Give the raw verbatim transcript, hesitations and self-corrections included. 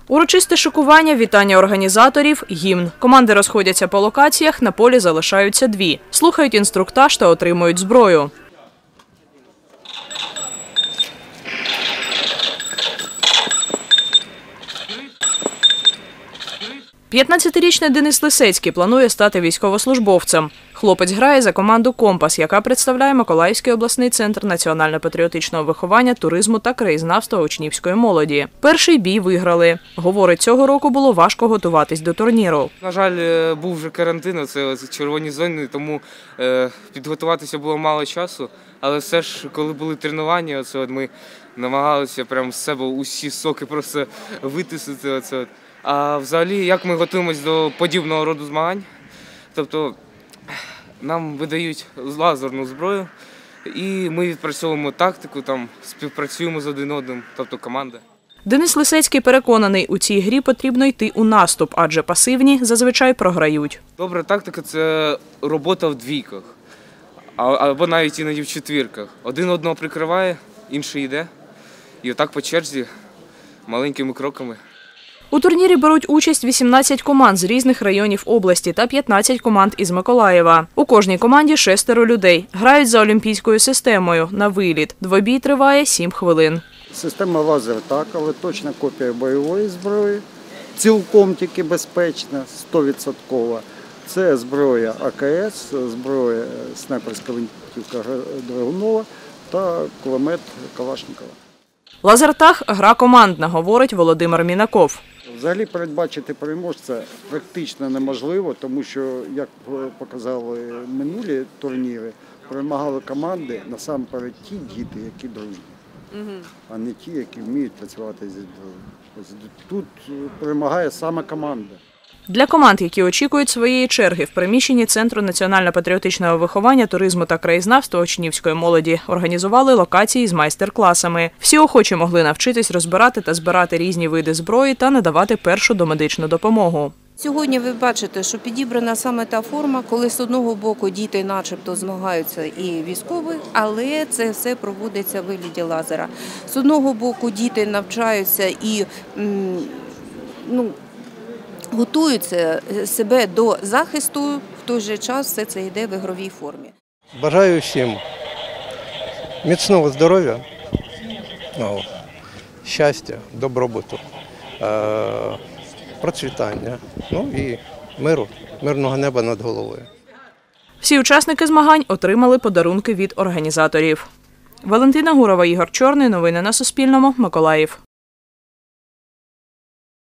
Урочисте шикування, вітання організаторів, гімн. Команди розходяться по локаціях, на полі залишаються дві. Слухають інструктаж та отримують зброю. п'ятнадцятирічний Денис Лисецький планує стати військовослужбовцем. Хлопець грає за команду «Компас», яка представляє Миколаївський обласний центр національно-патріотичного виховання, туризму та краєзнавства учнівської молоді. Перший бій виграли. Говорить, цього року було важко готуватись до турніру. На жаль, був вже карантин, це червоні зони, тому підготуватися було мало часу. Але все ж, коли були тренування, оце от ми намагалися прямо з себе усі соки просто витиснути. Оце от. А взагалі, як ми готуємося до подібного роду змагань? Тобто нам видають лазерну зброю, і ми відпрацьовуємо тактику, там, співпрацюємо з один одним, тобто команда. Денис Лисецький переконаний, у цій грі потрібно йти у наступ, адже пасивні зазвичай програють. Добра тактика – це робота в двійках, або навіть іноді в четвірках. Один одного прикриває, інший йде, і отак по черзі, маленькими кроками. У турнірі беруть участь вісімнадцять команд з різних районів області та п'ятнадцять команд із Миколаєва. У кожній команді шестеро людей. Грають за олімпійською системою на виліт. Двобій триває сім хвилин. Система лазер так, але точна копія бойової зброї. Цілком тільки безпечна, сто відсотків. Це зброя А К С, зброя снайперська гвинтівка Драгунова та кулемет Калашникова. Лазертаг – гра командна, говорить Володимир Мінаков. Взагалі передбачити переможця практично неможливо, тому що, як показали минулі турніри, перемагали команди насамперед ті діти, які дружні, а не ті, які вміють працювати зі зброєю. Тут перемагає саме команда. Для команд, які очікують своєї черги в приміщенні Центру національно-патріотичного виховання, туризму та краєзнавства учнівської молоді, організували локації з майстер-класами. Всі охочі могли навчитись розбирати та збирати різні види зброї та надавати першу домедичну допомогу. Сьогодні ви бачите, що підібрана саме та форма, коли з одного боку діти начебто змагаються і військові, але це все проводиться в вигляді лазера. З одного боку діти навчаються і, ну, готуються себе до захисту, в той же час все це йде в ігровій формі. Бажаю всім міцного здоров'я, щастя, добробуту, процвітання, ну і миру, мирного неба над головою. Всі учасники змагань отримали подарунки від організаторів. Валентина Гурова, Ігор Чорний. Новини на Суспільному. Миколаїв.